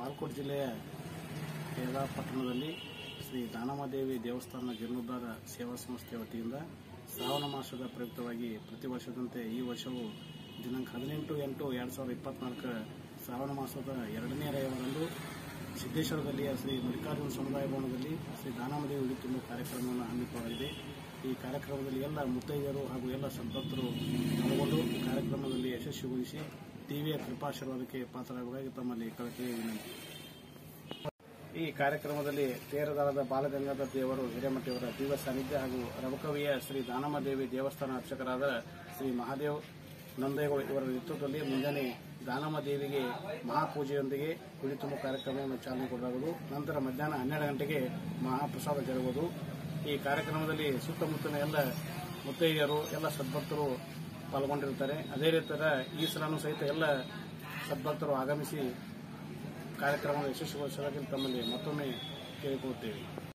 ಬಾಗಲಕೋಟೆ ಜಿಲ್ಲೆಯ ಕೇರಳ ಪಟ್ಟಣದಲ್ಲಿ ಶ್ರೀ ದಾನಮ್ಮದೇವಿ ದೇವಸ್ಥಾನ ಜೀರ್ಣೋದ್ಧಾರ ಸೇವಾ ಸಂಸ್ಥೆ ವತಿಯಿಂದ ಶ್ರಾವಣ ಮಾಸದ ಪ್ರಯುಕ್ತವಾಗಿ ಪ್ರತಿ ವರ್ಷದಂತೆ ಈ ವರ್ಷವೂ ದಿನಾಂಕ 18/8/2024 ಶ್ರಾವಣ ಮಾಸದ 2ನೇ ರವಿವಾರದಂದು ಸಿದ್ದೇಶ್ವರದಲ್ಲಿಯ ಶ್ರೀ ಮಲ್ಲಿಕಾರ್ಜುನ ಸಮುದಾಯ ಭವನದಲ್ಲಿ ಶ್ರೀ ದಾನಮ್ಮದೇವಿ ಉಡಿ ತುಂಬುವ ಕಾರ್ಯಕ್ರಮವನ್ನು ಹಮ್ಮಿಕೊಳ್ಳಲಾಗಿದೆ. ಈ ಕಾರ್ಯಕ್ರಮದಲ್ಲಿ ಎಲ್ಲ ಮುತ್ತೈದೆಯರು ಹಾಗೂ ಎಲ್ಲ ಸಂತರು ಪಾಲ್ಗೊಂಡು ಕಾರ್ಯಕ್ರಮದಲ್ಲಿ ಯಶಸ್ವಿಗೊಳಿಸಿ ಟಿವಿಯ ಕೃಪಾಶೀರ್ವಾದಕ್ಕೆ ಪಾತ್ರರಾಗುವುದಾಗಿ ತಮ್ಮಲ್ಲಿ ಕಳಕಳಿಯ ವಿನಂತಿ. ಈ ಕಾರ್ಯಕ್ರಮದಲ್ಲಿ ತೇರದಾಳದ ಬಾಲಗಂಗಾಧರ ದೇವರು ಹಿರೇಮಠಿಯವರ ದಿವ್ಯ ಸಾನ್ನಿಧ್ಯ ಹಾಗೂ ರಬಕವಿಯ ಶ್ರೀ ದಾನಮ್ಮದೇವಿ ದೇವಸ್ಥಾನ ಅರ್ಚಕರಾದ ಶ್ರೀ ಮಹಾದೇವ್ ನಂದೇಗೌಡ ಇವರ ನೇತೃತ್ವದಲ್ಲಿ ಮುಂಜಾನೆ ದಾನಮ್ಮದೇವಿಗೆ ಮಹಾಪೂಜೆಯೊಂದಿಗೆ ಉಡಿ ತುಂಬುವ ಕಾರ್ಯಕ್ರಮವನ್ನು ಚಾಲನೆ ಕೊಡಲಾಗುವುದು. ನಂತರ ಮಧ್ಯಾಹ್ನ 12 ಗಂಟೆಗೆ ಮಹಾಪ್ರಸಾದ ಜರುಗುವುದು. ಈ ಕಾರ್ಯಕ್ರಮದಲ್ಲಿ ಸುತ್ತಮುತ್ತಲಿನ ಎಲ್ಲ ಮುತ್ತೈದೆಯರು ಎಲ್ಲ ಸದ್ಭಕ್ತರು ಪಾಲ್ಗೊಂಡಿರುತ್ತಾರೆ. ಅದೇ ರೀತಿ ಈ ಸಲನೂ ಸಹಿತ ಎಲ್ಲ ಸದ್ಭಕ್ತರು ಆಗಮಿಸಿ ಕಾರ್ಯಕ್ರಮವನ್ನು ಯಶಸ್ವಿಗೊಳಿಸುವುದಾಗಿ ತಮ್ಮಲ್ಲಿ ಮತ್ತೊಮ್ಮೆ ಕೇಳಿಕೊಳ್ಳುತ್ತೇವೆ.